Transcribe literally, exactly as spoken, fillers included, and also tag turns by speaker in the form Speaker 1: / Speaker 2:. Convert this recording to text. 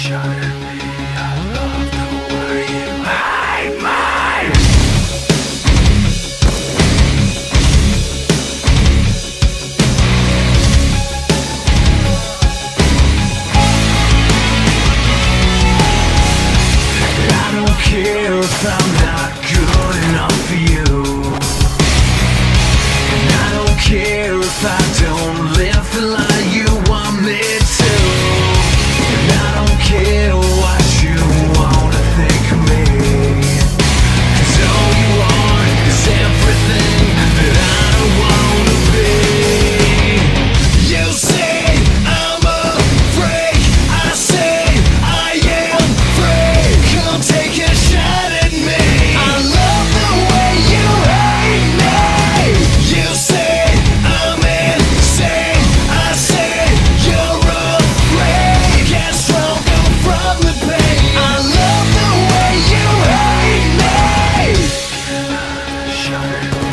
Speaker 1: shot at me. I love the way you hide mine. I don't care if I'm not good enough for you, and I don't care if I don't live the life you want me to, and I don't care what you wanna think of me, 'cause all you want is everything that I don't wanna be. You say I'm a freak, I say I am free. Come take a shot at me. I love the way you hate me. You say I'm insane, I say you're afraid. Get stronger from the pain. I love the way you hate me. Shut it.